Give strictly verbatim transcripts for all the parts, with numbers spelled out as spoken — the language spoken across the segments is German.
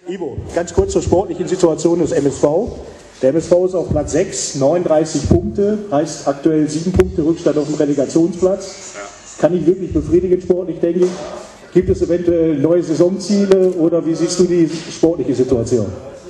Ivo, ganz kurz zur sportlichen Situation des M S V. Der M S V ist auf Platz sechs, neununddreißig Punkte, heißt aktuell sieben Punkte Rückstand auf dem Relegationsplatz. Kann nicht wirklich befriedigend sportlich, denke ich. Gibt es eventuell neue Saisonziele oder wie siehst du die sportliche Situation?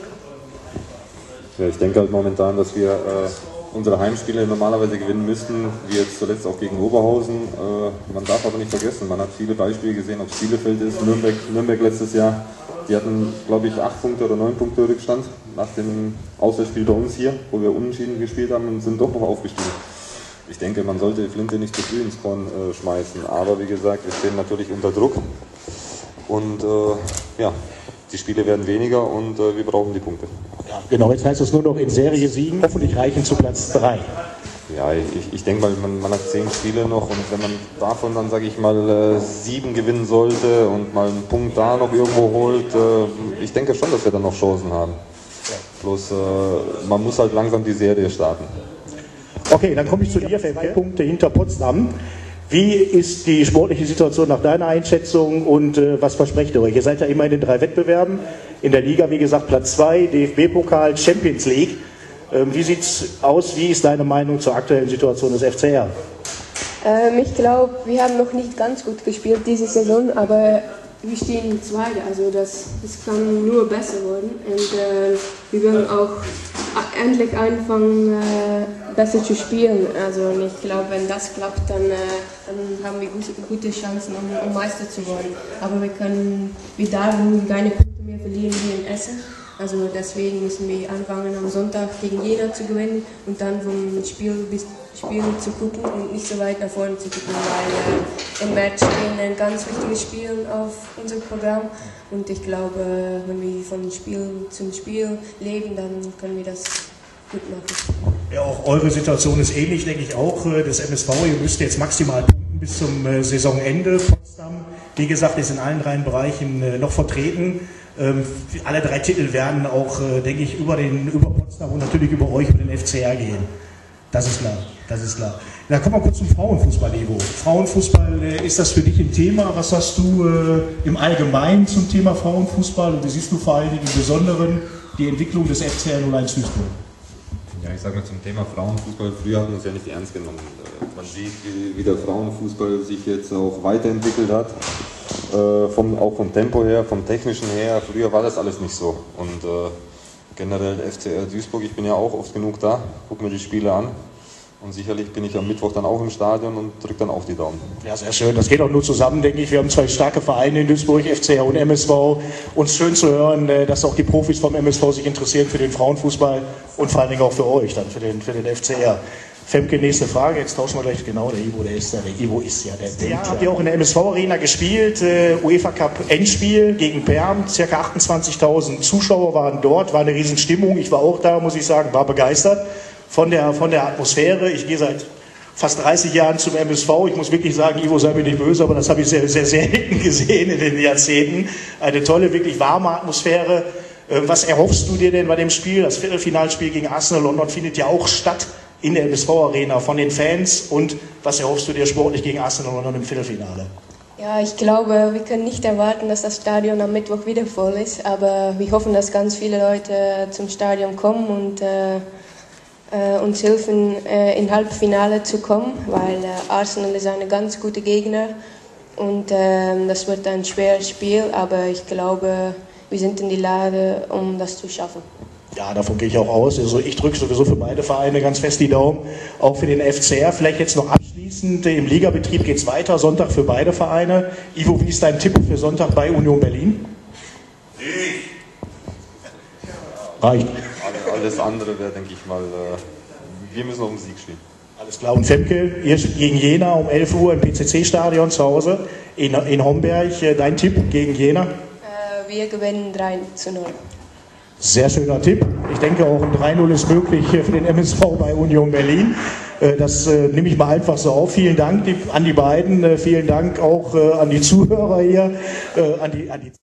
Ja, ich denke halt momentan, dass wir äh, unsere Heimspiele normalerweise gewinnen müssten, wie jetzt zuletzt auch gegen Oberhausen. Äh, man darf aber nicht vergessen, man hat viele Beispiele gesehen, ob es Bielefeld ist, Nürnberg, Nürnberg letztes Jahr. Die hatten, glaube ich, acht Punkte oder neun Punkte Rückstand nach dem Auswärtsspiel bei uns hier, wo wir unentschieden gespielt haben und sind doch noch aufgestiegen. Ich denke, man sollte die Flinte nicht zu früh ins Korn äh, schmeißen, aber wie gesagt, wir stehen natürlich unter Druck und äh, ja, die Spiele werden weniger und äh, wir brauchen die Punkte. Ja, genau, jetzt heißt es nur noch in Serie siegen, hoffentlich reichen zu Platz drei. Ja, ich, ich denke mal, man, man hat zehn Spiele noch und wenn man davon dann, sage ich mal, äh, sieben gewinnen sollte und mal einen Punkt da noch irgendwo holt, äh, ich denke schon, dass wir dann noch Chancen haben. Ja. Bloß äh, man muss halt langsam die Serie starten. Okay, dann komme ich zu dir, zwei Punkte hinter Potsdam. Wie ist die sportliche Situation nach deiner Einschätzung und äh, was versprecht ihr euch? Ihr seid ja immer in den drei Wettbewerben, in der Liga, wie gesagt, Platz zwei, D F B-Pokal, Champions League. Ähm, wie sieht es aus? Wie ist deine Meinung zur aktuellen Situation des F C R? Ähm, ich glaube, wir haben noch nicht ganz gut gespielt diese Saison, aber wir stehen Zweite, also das, das kann nur besser werden und äh, wir werden auch endlich anfangen, äh, besser zu spielen. Also ich glaube, wenn das klappt, dann, äh, dann haben wir gute, gute Chancen, um, um Meister zu werden. Aber wir können, wir dürfen keine Punkte mehr verlieren wie in Essen. Also deswegen müssen wir anfangen, am Sonntag gegen Jena zu gewinnen und dann vom Spiel bis Spiel zu gucken und nicht so weit nach vorne zu gucken, weil äh, im März stehen ein ganz wichtiges Spiel auf unserem Programm und ich glaube, wenn wir von Spiel zum Spiel leben, dann können wir das gut machen. Ja, auch eure Situation ist ähnlich, denke ich auch, des M S V. Ihr müsst jetzt maximal punkten bis zum äh, Saisonende. Potsdam, wie gesagt, ist in allen drei Bereichen äh, noch vertreten. Ähm, alle drei Titel werden auch, äh, denke ich, über, den, über Potsdam und natürlich über euch und den F C R gehen. Das ist klar, das ist klar. Dann kommen wir kurz zum Frauenfußball, Ivo. Frauenfußball, äh, ist das für dich ein Thema? Was hast du äh, im Allgemeinen zum Thema Frauenfußball und wie siehst du vor allen Dingen im Besonderen die Entwicklung des F C R null eins Duisburg? Ja, ich sage mal zum Thema Frauenfußball, früher hat man es ja nicht ernst genommen. Man sieht, wie, wie der Frauenfußball sich jetzt auch weiterentwickelt hat, äh, vom, auch vom Tempo her, vom Technischen her. Früher war das alles nicht so. Und äh, generell F C R Duisburg, ich bin ja auch oft genug da, gucke mir die Spiele an. Und sicherlich bin ich am Mittwoch dann auch im Stadion und drücke dann auch die Daumen. Ja, sehr schön. Das geht auch nur zusammen, denke ich. Wir haben zwei starke Vereine in Duisburg, F C R und M S V. Uns schön zu hören, dass auch die Profis vom M S V sich interessieren für den Frauenfußball und vor allen Dingen auch für euch, dann für den, für den F C R. Femke, nächste Frage. Jetzt tauschen wir gleich. Genau, der Ivo, der ist ja, der Ivo ist ja der. der ja, habt ihr auch in der M S V-Arena gespielt, äh, UEFA Cup Endspiel gegen Perm. Circa achtundzwanzigtausend Zuschauer waren dort, war eine Riesenstimmung. Ich war auch da, muss ich sagen, war begeistert von der, von der Atmosphäre. Ich gehe seit fast dreißig Jahren zum M S V. Ich muss wirklich sagen, Ivo, sei mir nicht böse, aber das habe ich sehr, sehr selten gesehen in den Jahrzehnten. Eine tolle, wirklich warme Atmosphäre. Was erhoffst du dir denn bei dem Spiel? Das Viertelfinalspiel gegen Arsenal London findet ja auch statt in der M S V-Arena von den Fans. Und was erhoffst du dir sportlich gegen Arsenal London im Viertelfinale? Ja, ich glaube, wir können nicht erwarten, dass das Stadion am Mittwoch wieder voll ist. Aber wir hoffen, dass ganz viele Leute zum Stadion kommen und äh, uns helfen, äh, in Halbfinale zu kommen, weil äh, Arsenal ist ein ganz guter Gegner und äh, das wird ein schweres Spiel, aber ich glaube, wir sind in die Lage, um das zu schaffen. Ja, davon gehe ich auch aus. Also ich drücke sowieso für beide Vereine ganz fest die Daumen, auch für den F C R. Vielleicht jetzt noch abschließend, im Ligabetrieb geht es weiter, Sonntag für beide Vereine. Ivo, wie ist dein Tipp für Sonntag bei Union Berlin? Ich. Reicht. Alles andere wäre, denke ich mal, äh, wir müssen um den Sieg spielen. Alles klar. Und Femke, ihr gegen Jena um elf Uhr im P C C-Stadion zu Hause in, in Homberg. Dein Tipp gegen Jena? Äh, wir gewinnen drei zu null. Sehr schöner Tipp. Ich denke auch ein drei null ist möglich für den M S V bei Union Berlin. Das äh, nehme ich mal einfach so auf. Vielen Dank die, an die beiden. Äh, vielen Dank auch äh, an die Zuhörer hier. Äh, an die, an die